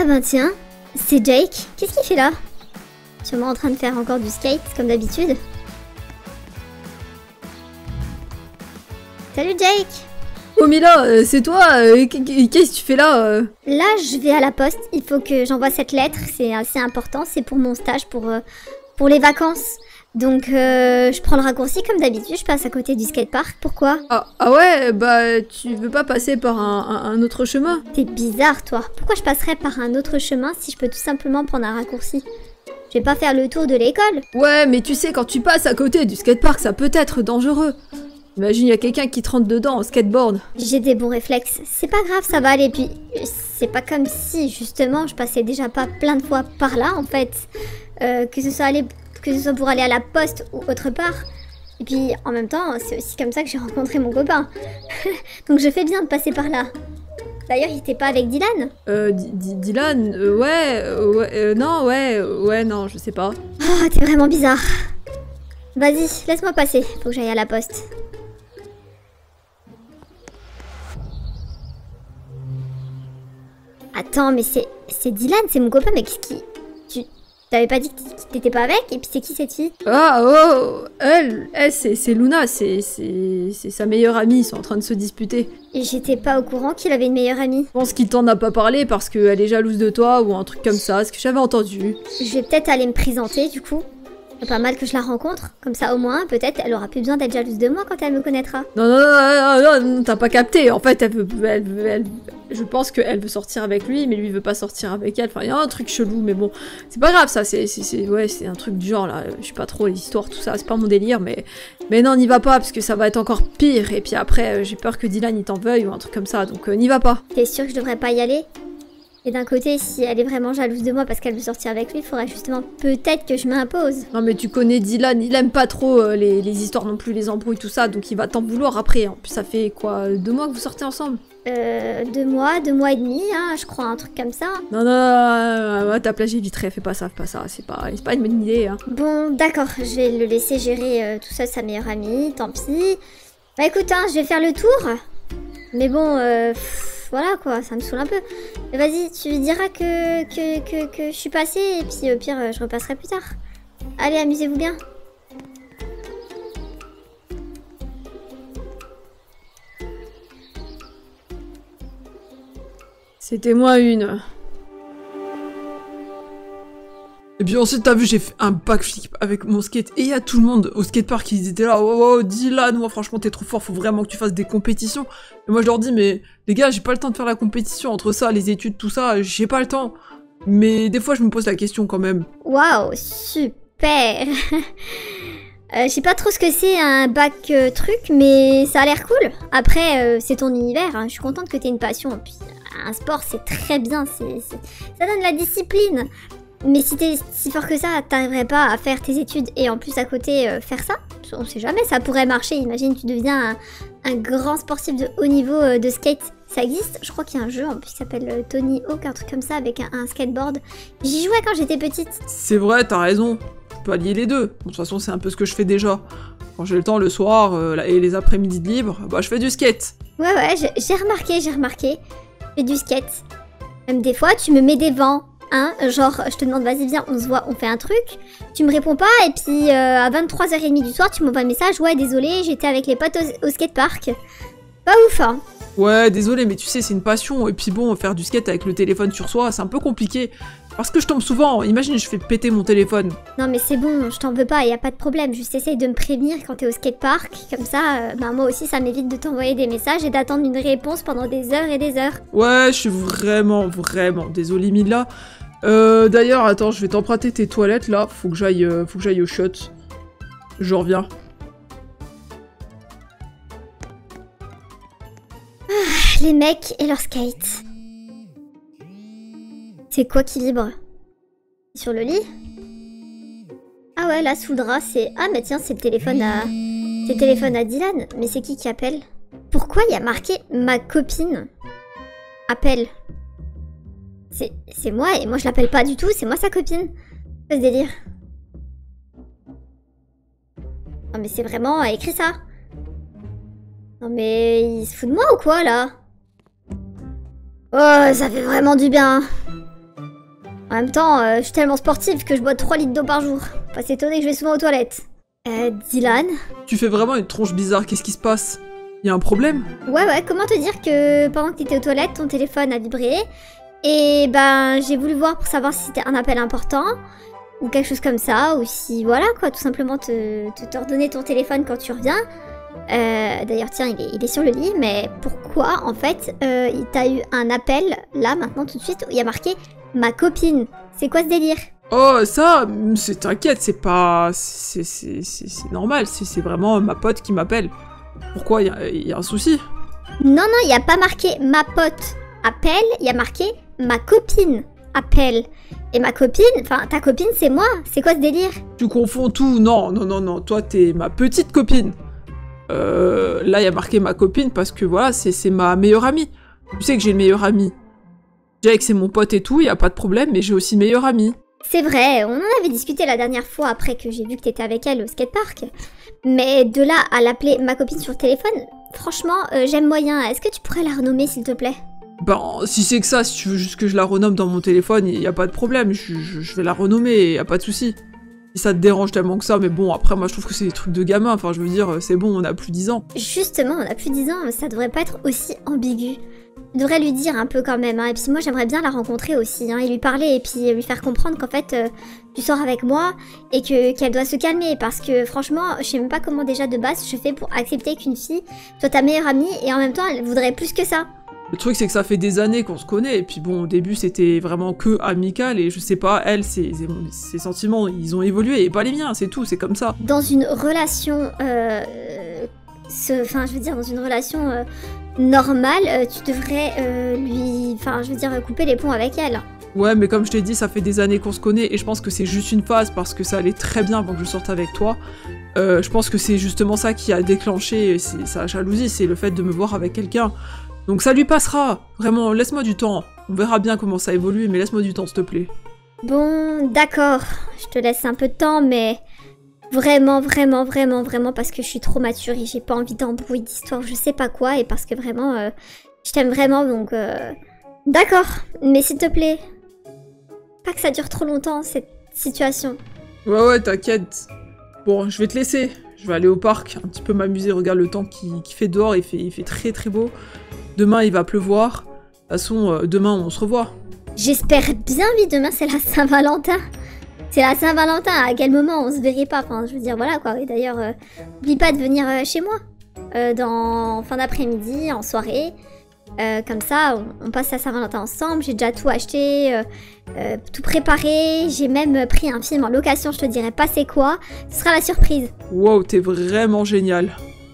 Ah ben tiens, c'est Jake. Qu'est-ce qu'il fait là? Sûrement en train de faire encore du skate, comme d'habitude. Salut Jake! Oh Mila, c'est toi? Qu'est-ce que tu fais là? Là, je vais à la poste. Il faut que j'envoie cette lettre. C'est assez important. C'est pour mon stage, pour les vacances. Donc, je prends le raccourci comme d'habitude. Je passe à côté du skatepark. Pourquoi? Ah ouais, bah tu veux pas passer par un autre chemin? T'es bizarre, toi. Pourquoi je passerais par un autre chemin si je peux tout simplement prendre un raccourci? Je vais pas faire le tour de l'école. Ouais, mais tu sais, quand tu passes à côté du skatepark, ça peut être dangereux. Imagine, il y a quelqu'un qui te rentre dedans en skateboard. J'ai des bons réflexes. C'est pas grave, ça va aller. Puis, c'est pas comme si, justement, je passais déjà pas plein de fois par là, en fait. Que ce soit pour aller à la poste ou autre part. Et puis, en même temps, c'est aussi comme ça que j'ai rencontré mon copain. Donc, je fais bien de passer par là. D'ailleurs, il était pas avec Dylan? Dylan, non, je sais pas. Oh, t'es vraiment bizarre. Vas-y, laisse-moi passer. Faut que j'aille à la poste. Attends, mais c'est Dylan, c'est mon copain, mais qu'est-ce qui... Tu t'avais pas dit que t'étais pas avec? Et puis c'est qui cette fille? Elle, c'est Luna, c'est sa meilleure amie, ils sont en train de se disputer. Et j'étais pas au courant qu'il avait une meilleure amie. Je pense qu'il t'en a pas parlé parce qu'elle est jalouse de toi ou un truc comme ça, ce que j'avais entendu. Je vais peut-être aller me présenter, du coup. C'est pas mal que je la rencontre, comme ça au moins, peut-être, elle aura plus besoin d'être jalouse de moi quand elle me connaîtra. Non, t'as pas capté. En fait, je pense qu'elle veut sortir avec lui, mais lui veut pas sortir avec elle. Enfin, il y a un truc chelou, mais bon, c'est pas grave, ça. C'est un truc du genre là. Je sais pas trop les histoires, tout ça. C'est pas mon délire, mais non, n'y va pas parce que ça va être encore pire. Et puis après, j'ai peur que Dylan il t'en veuille ou un truc comme ça. Donc n'y va pas. T'es sûr que je devrais pas y aller? Et d'un côté, si elle est vraiment jalouse de moi parce qu'elle veut sortir avec lui, il faudrait justement peut-être que je m'impose. Non mais tu connais Dylan, il aime pas trop les histoires non plus, les embrouilles, tout ça, donc il va t'en vouloir après. En plus ça fait quoi, 2 mois que vous sortez ensemble? 2 mois et demi, hein, je crois, un truc comme ça. Non, t'as plagié vite, fais pas ça, c'est pas une bonne idée. Hein. Bon, d'accord, je vais le laisser gérer tout ça, sa meilleure amie, tant pis. Bah écoute, hein, je vais faire le tour. Mais bon, voilà quoi, ça me saoule un peu. Vas-y, tu lui diras que je suis passée et puis au pire, je repasserai plus tard. Allez, amusez-vous bien. C'était moi une. Et puis ensuite, t'as vu, j'ai fait un backflip avec mon skate. Et il y a tout le monde au skatepark, ils étaient là. Oh, Dylan, moi franchement, t'es trop fort, faut vraiment que tu fasses des compétitions. Et moi, je leur dis, mais les gars, j'ai pas le temps de faire la compétition. Entre ça, les études, tout ça, j'ai pas le temps. Mais des fois, je me pose la question quand même. Waouh, super. Je sais pas trop ce que c'est un bac truc, mais ça a l'air cool. Après, c'est ton univers, hein. Je suis contente que t'aies une passion. Puis, un sport, c'est très bien, ça donne la discipline. Mais si t'es si fort que ça, t'arriverais pas à faire tes études et en plus à côté faire ça? On sait jamais, ça pourrait marcher. Imagine, tu deviens un grand sportif de haut niveau de skate. Ça existe, je crois qu'il y a un jeu en plus qui s'appelle Tony Hawk, un truc comme ça avec un skateboard. J'y jouais quand j'étais petite. C'est vrai, t'as raison. Tu peux allier les deux. Bon, de toute façon, c'est un peu ce que je fais déjà. Quand j'ai le temps le soir et les après-midi de libre, bah je fais du skate. Ouais, j'ai remarqué. Je fais du skate. Même des fois, tu me mets des vents. Hein, genre, je te demande, vas-y, viens, on se voit, on fait un truc. Tu me réponds pas, et puis à 23h30 du soir, tu m'envoies un message. Ouais, désolé, j'étais avec les potes au skatepark. Pas ouf, hein. Ouais, désolé, mais tu sais, c'est une passion. Et puis bon, faire du skate avec le téléphone sur soi, c'est un peu compliqué. Parce que je tombe souvent. Imagine, je fais péter mon téléphone. Non, mais c'est bon, je t'en veux pas, y a pas de problème. Juste essaye de me prévenir quand t'es au skatepark. Comme ça, bah moi aussi, ça m'évite de t'envoyer des messages et d'attendre une réponse pendant des heures et des heures. Ouais, je suis vraiment désolé, Mila. D'ailleurs, attends, je vais t'emprunter tes toilettes, là. Faut que j'aille au shot. Je reviens. Les mecs et leur skate. C'est quoi qui vibre? Sur le lit? Ah ouais, là, sous le drap, c'est... Ah, mais tiens, c'est le téléphone à... C'est le téléphone à Dylan. Mais c'est qui appelle? Pourquoi il y a marqué « Ma copine » appelle? C'est moi, et moi je l'appelle pas du tout, c'est moi sa copine. C'est ce délire. Non mais c'est vraiment écrit ça. Non mais il se fout de moi ou quoi là? Oh, ça fait vraiment du bien. En même temps, je suis tellement sportive que je bois 3 litres d'eau par jour. Pas s'étonner que je vais souvent aux toilettes. Dylan? Tu fais vraiment une tronche bizarre, qu'est-ce qui se passe? Y a un problème? Ouais, comment te dire que pendant que t'étais aux toilettes, ton téléphone a vibré. Et ben, j'ai voulu voir pour savoir si c'était un appel important. Ou quelque chose comme ça, ou si, voilà quoi, tout simplement te redonner ton téléphone quand tu reviens. D'ailleurs, tiens, il est sur le lit, mais pourquoi, en fait, il t'a eu un appel, là, maintenant, tout de suite, où il y a marqué « Ma copine ». C'est quoi ce délire? Oh, ça, t'inquiète, c'est pas... C'est normal, c'est vraiment ma pote qui m'appelle. Pourquoi, y a un souci? Non, il n'y a pas marqué « Ma pote appelle », il y a marqué « Ma copine appelle ». Et ma copine, enfin, ta copine, c'est moi. C'est quoi ce délire? Tu confonds tout, non, toi, t'es ma petite copine. Là, il y a marqué ma copine parce que, voilà, c'est ma meilleure amie. Tu sais que j'ai une meilleure amie. Déjà que c'est mon pote et tout, y a pas de problème, mais j'ai aussi une meilleure amie. C'est vrai, on en avait discuté la dernière fois après que j'ai vu que t'étais avec elle au skatepark. Mais de là à l'appeler ma copine sur le téléphone, franchement, j'aime moyen. Est-ce que tu pourrais la renommer, s'il te plaît? Ben, si c'est que ça, si tu veux juste que je la renomme dans mon téléphone, y a pas de problème, je vais la renommer, y a pas de souci. Si ça te dérange tellement que ça, mais bon, après, moi, je trouve que c'est des trucs de gamin, enfin, je veux dire, c'est bon, on a plus 10 ans. Justement, on a plus 10 ans, ça devrait pas être aussi ambigu. Tu devrais lui dire un peu quand même, hein. Et puis moi, j'aimerais bien la rencontrer aussi, hein, et lui parler, et puis lui faire comprendre qu'en fait, tu sors avec moi, et qu'elle doit se calmer, parce que franchement, je sais même pas comment déjà de base je fais pour accepter qu'une fille soit ta meilleure amie, et en même temps, elle voudrait plus que ça. Le truc, c'est que ça fait des années qu'on se connaît, et puis bon, au début, c'était vraiment que amical, et je sais pas, elle, ses sentiments, ils ont évolué, et pas les miens, c'est tout, c'est comme ça. Dans une relation, enfin, je veux dire, dans une relation normale, tu devrais lui, enfin, je veux dire, couper les ponts avec elle. Ouais, mais comme je t'ai dit, ça fait des années qu'on se connaît, et je pense que c'est juste une phase, parce que ça allait très bien avant que je sorte avec toi. Je pense que c'est justement ça qui a déclenché sa jalousie, c'est le fait de me voir avec quelqu'un. Donc ça lui passera, vraiment, laisse-moi du temps. On verra bien comment ça évolue, mais laisse-moi du temps, s'il te plaît. Bon, d'accord, je te laisse un peu de temps, mais vraiment, parce que je suis trop mature et j'ai pas envie d'embrouille d'histoire, je sais pas quoi, et parce que vraiment, je t'aime vraiment, donc... D'accord, mais s'il te plaît, pas que ça dure trop longtemps, cette situation. Ouais, t'inquiète. Bon, je vais te laisser. Je vais aller au parc, un petit peu m'amuser, regarde le temps qui fait dehors, il fait très beau. Demain, il va pleuvoir. De toute façon, demain, on se revoit. J'espère bien, oui, demain, c'est la Saint-Valentin. C'est la Saint-Valentin, à quel moment on se verrait pas? Enfin, je veux dire, voilà, quoi. Et d'ailleurs, n'oublie pas de venir chez moi. Dans fin d'après-midi, en soirée. Comme ça, on passe la Saint-Valentin ensemble. J'ai déjà tout acheté, tout préparé. J'ai même pris un film en location, je te dirai pas c'est quoi. Ce sera la surprise. Wow, t'es vraiment génial.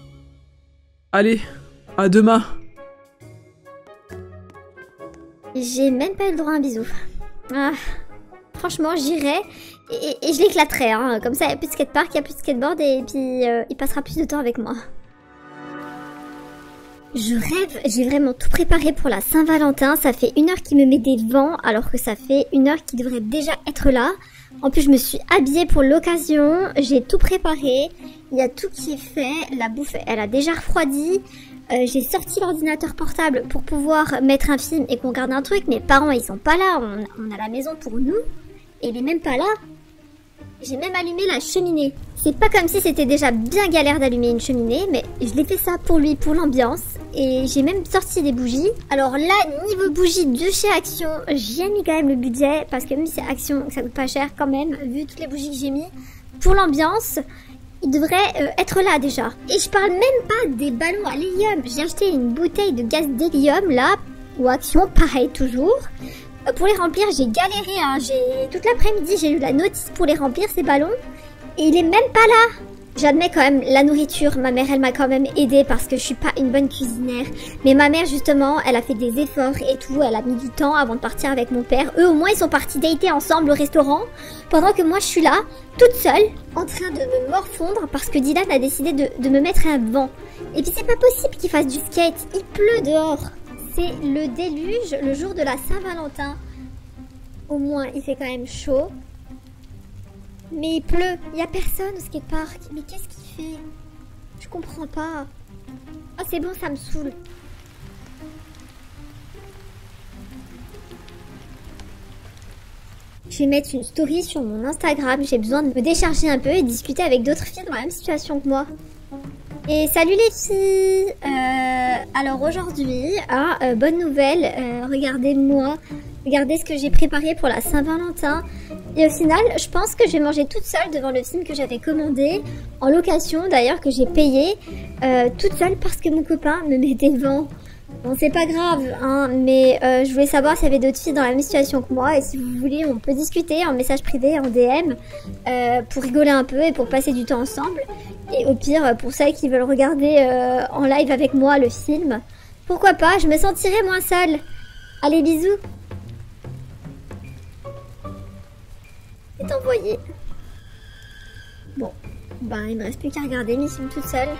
Allez, à demain. J'ai même pas eu le droit à un bisou. Ah, franchement, j'irai et je l'éclaterai. Hein. Comme ça, il n'y a plus de skatepark, il n'y a plus de skateboard et puis il passera plus de temps avec moi. Je rêve, j'ai vraiment tout préparé pour la Saint-Valentin. Ça fait 1 heure qu'il me met des vents alors que ça fait 1 heure qu'il devrait déjà être là. En plus, je me suis habillée pour l'occasion. J'ai tout préparé. Il y a tout qui est fait. La bouffe, elle a déjà refroidi. J'ai sorti l'ordinateur portable pour pouvoir mettre un film et qu'on regarde un truc. Mes parents, ils sont pas là. On a la maison pour nous. Et il est même pas là. J'ai même allumé la cheminée. C'est pas comme si c'était déjà bien galère d'allumer une cheminée, mais je l'ai fait ça pour lui, pour l'ambiance. Et j'ai même sorti des bougies. Alors là, niveau bougies de chez Action, j'ai mis quand même le budget, parce que même si c'est Action, ça coûte pas cher quand même, vu toutes les bougies que j'ai mis. Pour l'ambiance, il devrait être là déjà. Et je parle même pas des ballons à l'hélium. J'ai acheté une bouteille de gaz d'hélium là, ou Action, pareil toujours. Pour les remplir, j'ai galéré, hein. Toute l'après-midi, j'ai eu la notice pour les remplir, ces ballons. Et il est même pas là. J'admets quand même la nourriture. Ma mère, elle m'a quand même aidée parce que je suis pas une bonne cuisinière. Mais ma mère, justement, elle a fait des efforts et tout. Elle a mis du temps avant de partir avec mon père. Eux, au moins, ils sont partis dater ensemble au restaurant. Pendant que moi, je suis là, toute seule, en train de me morfondre parce que Dylan a décidé de me mettre un vent. Et puis, c'est pas possible qu'il fasse du skate. Il pleut dehors. C'est le déluge, le jour de la Saint-Valentin. Au moins, il fait quand même chaud. Mais il pleut. Il n'y a personne au skatepark. Mais qu'est-ce qu'il fait? Je comprends pas. Oh, c'est bon, ça me saoule. je vais mettre une story sur mon Instagram. J'ai besoin de me décharger un peu et discuter avec d'autres filles dans la même situation que moi. Et salut les filles. Alors aujourd'hui, bonne nouvelle, regardez-moi, regardez ce que j'ai préparé pour la Saint-Valentin. Et au final, je pense que je vais manger toute seule devant le film que j'avais commandé, en location d'ailleurs, que j'ai payé, toute seule parce que mon copain me mettait devant. Bon, c'est pas grave, hein, mais je voulais savoir s'il y avait d'autres filles dans la même situation que moi. Et si vous voulez, on peut discuter en message privé, en DM, pour rigoler un peu et pour passer du temps ensemble. Et au pire, pour celles qui veulent regarder en live avec moi le film, pourquoi pas, je me sentirais moins seule. Allez, bisous. C'est envoyé. Bon, ben il me reste plus qu'à regarder mes films toute seule.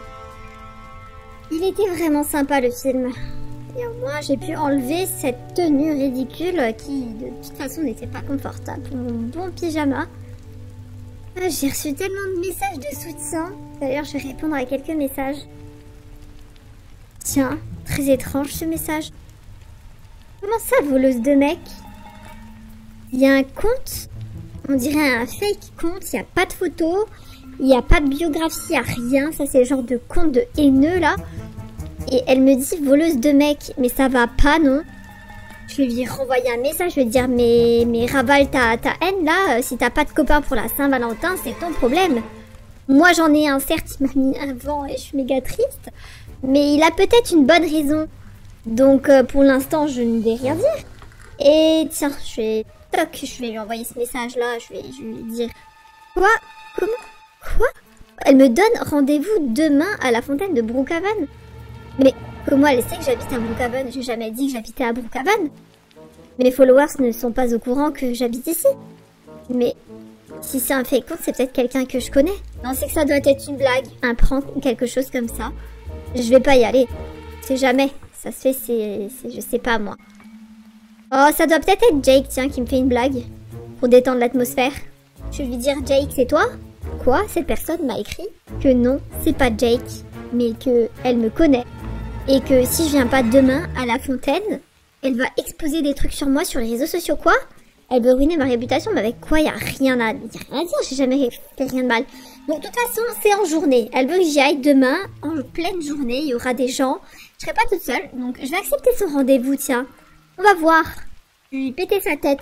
Il était vraiment sympa le film. Et au moins j'ai pu enlever cette tenue ridicule qui de toute façon n'était pas confortable pour mon bon pyjama. J'ai reçu tellement de messages de soutien. D'ailleurs je vais répondre à quelques messages. Tiens, très étrange ce message. Comment ça, voleuse de mec? Il y a un compte, on dirait un fake compte, il n'y a pas de photo, il n'y a pas de biographie, il n'y a rien. Ça c'est le genre de compte de haineux là. Et elle me dit voleuse de mec, mais ça va pas non? Je vais lui renvoyer un message, je vais dire mais ravale ta haine là, si t'as pas de copain pour la Saint-Valentin, c'est ton problème. Moi j'en ai un certes, il m'a mis un vent et je suis méga triste, mais il a peut-être une bonne raison. Donc pour l'instant je ne vais rien dire. Et tiens, je vais lui envoyer ce message là, je vais lui dire quoi? Comment? Quoi? Elle me donne rendez-vous demain à la fontaine de Brookhaven. Mais comment elle sait que j'habite à Brookhaven? J'ai jamais dit que j'habitais à Brookhaven. Mes followers ne sont pas au courant que j'habite ici. Mais si c'est un fake compte, c'est peut-être quelqu'un que je connais. Non, c'est que ça doit être une blague, un prank ou quelque chose comme ça. Je vais pas y aller. C'est jamais. Ça se fait, je sais pas moi. Oh, ça doit peut-être être Jake, tiens, qui me fait une blague. Pour détendre l'atmosphère. Je vais lui dire, Jake, c'est toi? Quoi? Cette personne m'a écrit que non, c'est pas Jake, mais que elle me connaît. Et que si je viens pas demain à la fontaine, elle va exposer des trucs sur moi sur les réseaux sociaux. Quoi? Elle veut ruiner ma réputation, mais avec quoi? Y a rien à dire, j'ai jamais fait rien de mal. Bon, de toute façon, c'est en journée. Elle veut que j'y aille demain, en pleine journée, il y aura des gens. Je serai pas toute seule, donc je vais accepter son rendez-vous, tiens. On va voir. Je vais lui péter sa tête.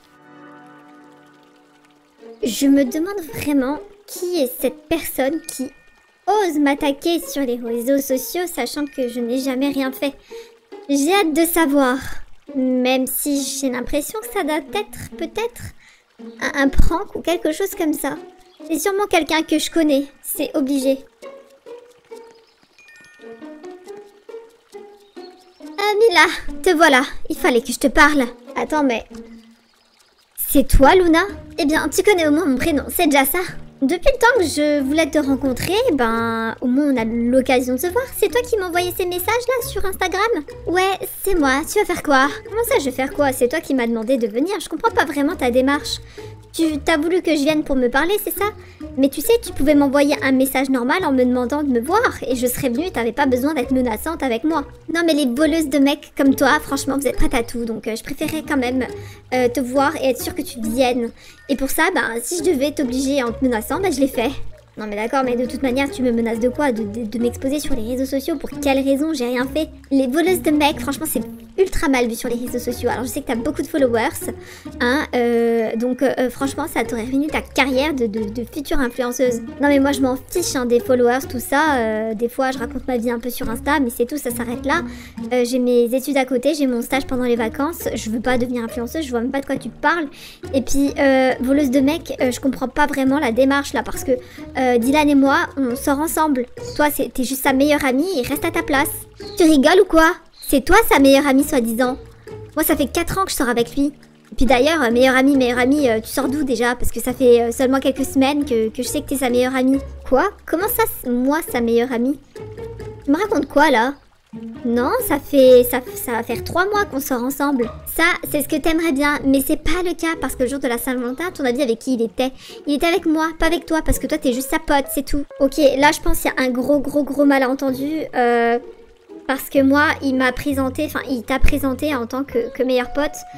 Je me demande vraiment qui est cette personne qui ose m'attaquer sur les réseaux sociaux, sachant que je n'ai jamais rien fait. J'ai hâte de savoir, même si j'ai l'impression que ça doit être peut-être un prank ou quelque chose comme ça. C'est sûrement quelqu'un que je connais, c'est obligé. Ah Mila, te voilà, il fallait que je te parle. Attends mais... C'est toi Luna? Eh bien, tu connais au moins mon prénom, c'est déjà ça. Depuis le temps que je voulais te rencontrer, ben, au moins on a l'occasion de se voir. C'est toi qui m'as envoyé ces messages là sur Instagram? Ouais, c'est moi, tu vas faire quoi? Comment ça je vais faire quoi? C'est toi qui m'as demandé de venir, je comprends pas vraiment ta démarche. T'as voulu que je vienne pour me parler, c'est ça? Mais tu sais, tu pouvais m'envoyer un message normal en me demandant de me voir et je serais venue et t'avais pas besoin d'être menaçante avec moi. Non mais les voleuses de mecs comme toi, franchement vous êtes prêtes à tout, donc je préférais quand même te voir et être sûre que tu viennes. Et pour ça, ben si je devais t'obliger en te menaçant, ben je l'ai fait. Non mais d'accord, mais de toute manière tu me menaces de quoi? De m'exposer sur les réseaux sociaux? Pour quelle raison? J'ai rien fait. Les voleuses de mecs, franchement c'est ultra mal vu sur les réseaux sociaux. Alors je sais que t'as beaucoup de followers, hein, donc franchement ça t'aurait ruiné ta carrière de future influenceuse. Non mais moi je m'en fiche hein, des followers, tout ça. Des fois je raconte ma vie un peu sur Insta, mais c'est tout, ça s'arrête là. J'ai mes études à côté, j'ai mon stage pendant les vacances. Je veux pas devenir influenceuse, je vois même pas de quoi tu parles. Et puis voleuse de mecs, je comprends pas vraiment la démarche là parce que Dylan et moi, on sort ensemble. Toi, t'es juste sa meilleure amie et reste à ta place. Tu rigoles ou quoi? C'est toi sa meilleure amie, soi-disant. Moi, ça fait 4 ans que je sors avec lui. Et puis d'ailleurs, meilleure amie, tu sors d'où déjà? Parce que ça fait seulement quelques semaines que je sais que t'es sa meilleure amie. Quoi? Comment ça, moi, sa meilleure amie? Tu me racontes quoi, là? Non, ça va faire 3 mois qu'on sort ensemble. Ça, c'est ce que t'aimerais bien, mais c'est pas le cas parce que le jour de la Saint-Valentin, à ton avis avec qui il était? Il était avec moi, pas avec toi, parce que toi t'es juste sa pote, c'est tout. Ok, là je pense qu'il y a un gros malentendu, parce que moi, il m'a présenté, enfin il t'a présenté en tant que meilleur pote.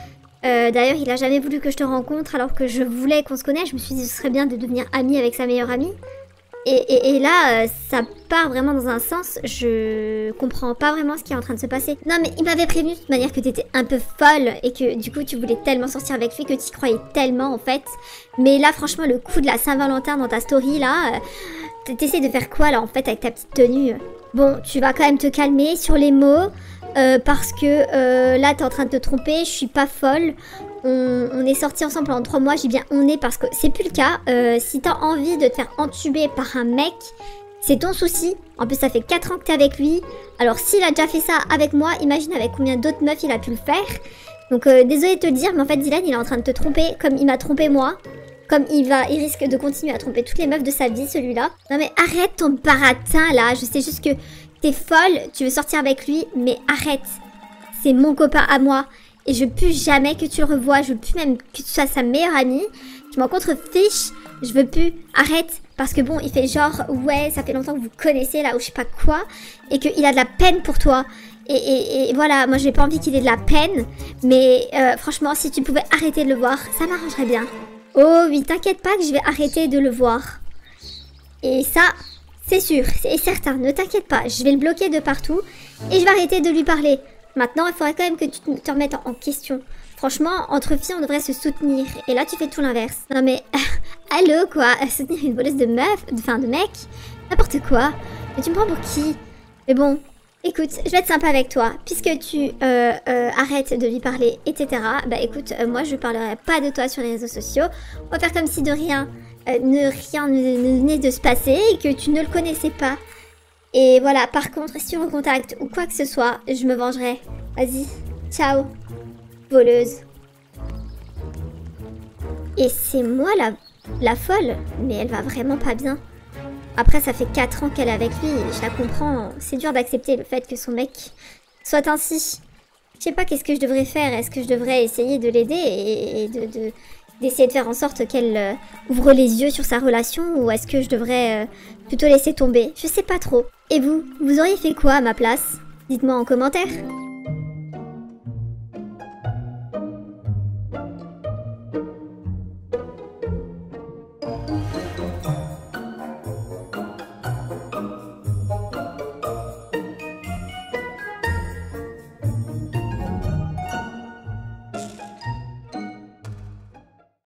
D'ailleurs, il a jamais voulu que je te rencontre alors que je voulais qu'on se connaisse. Je me suis dit ce serait bien de devenir amie avec sa meilleure amie. Et là, ça part vraiment dans un sens, je comprends pas vraiment ce qui est en train de se passer. Non mais il m'avait prévenu de toute manière que t'étais un peu folle et que du coup tu voulais tellement sortir avec lui que tu y croyais tellement en fait. Mais là franchement le coup de la Saint-Valentin dans ta story là, t'essaies de faire quoi là en fait avec ta petite tenue? Bon, tu vas quand même te calmer sur les mots. Parce que là t'es en train de te tromper, je suis pas folle. On est sortis ensemble pendant 3 mois, j'ai bien on est parce que c'est plus le cas. Si t'as envie de te faire entuber par un mec, c'est ton souci. En plus ça fait 4 ans que t'es avec lui. Alors s'il a déjà fait ça avec moi, imagine avec combien d'autres meufs il a pu le faire. Donc désolé de te le dire, mais en fait Dylan il est en train de te tromper comme il m'a trompé moi. Comme il risque de continuer à tromper toutes les meufs de sa vie celui-là. Non mais arrête ton baratin là, je sais juste que t'es folle, tu veux sortir avec lui, mais arrête. C'est mon copain à moi. Et je veux plus jamais que tu le revoies. Je veux plus même que tu sois sa meilleure amie. Je m'en contrefiche. Je veux plus. Arrête. Parce que bon, il fait genre, ouais, ça fait longtemps que vous connaissez là ou je sais pas quoi. Et qu'il a de la peine pour toi. Et voilà, moi j'ai pas envie qu'il ait de la peine. Mais franchement, si tu pouvais arrêter de le voir, ça m'arrangerait bien. Oh oui, t'inquiète pas que je vais arrêter de le voir. Et ça... c'est sûr, c'est certain, ne t'inquiète pas, je vais le bloquer de partout et je vais arrêter de lui parler. Maintenant, il faudrait quand même que tu te remettes en question. Franchement, entre filles, on devrait se soutenir. Et là, tu fais tout l'inverse. Non mais, allô quoi, soutenir une voleuse de meuf, de mec, n'importe quoi. Mais tu me prends pour qui? Mais bon, écoute, je vais être sympa avec toi. Puisque tu arrêtes de lui parler, etc. Bah écoute, moi je parlerai pas de toi sur les réseaux sociaux. On va faire comme si de rien... rien ne venait de se passer et que tu ne le connaissais pas. Et voilà, par contre, si tu me recontactes ou quoi que ce soit, je me vengerai. Vas-y, ciao, voleuse. Et c'est moi la folle, mais elle va vraiment pas bien. Après, ça fait 4 ans qu'elle est avec lui et je la comprends. C'est dur d'accepter le fait que son mec soit ainsi. Je sais pas qu'est-ce que je devrais faire. Est-ce que je devrais essayer de l'aider et d'essayer de faire en sorte qu'elle ouvre les yeux sur sa relation ou est-ce que je devrais plutôt laisser tomber? Je sais pas trop. Et vous auriez fait quoi à ma place? Dites-moi en commentaire.